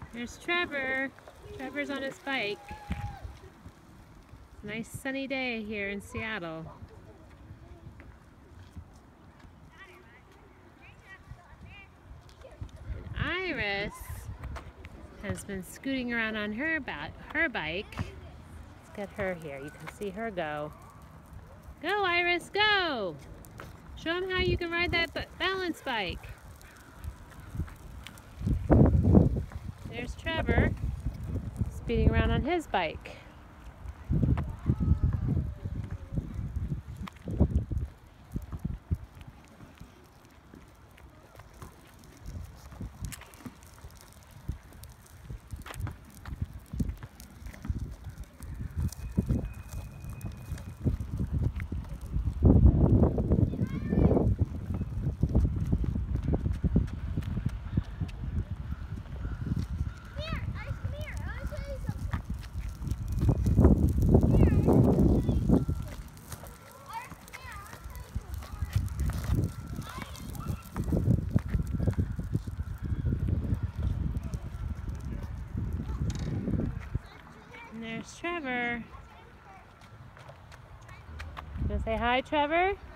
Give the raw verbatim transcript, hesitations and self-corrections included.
There's Trevor. Trevor's on his bike. Nice sunny day here in Seattle. And Iris has been scooting around on her, her bike. Let's get her here. You can see her go. Go, Iris, go! Show them how you can ride that balance bike. There's Trevor speeding around on his bike. And there's Trevor. You want to say hi, Trevor?